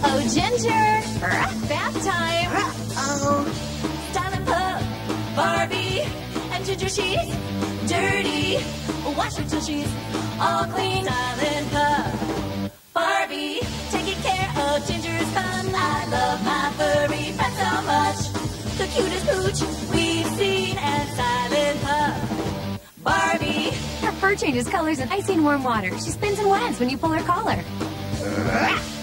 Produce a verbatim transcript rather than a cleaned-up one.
Oh, Ginger! Bath time! Oh. Stylin Pup, Barbie, and Ginger, she's dirty. Wash her till she's all clean. Stylin Pup, Barbie, taking care of Ginger's fun. I love my furry friend so much. The cutest pooch we've seen, and Stylin Pup, Barbie. Her fur changes colors in icy and warm water. She spins and wags when you pull her collar.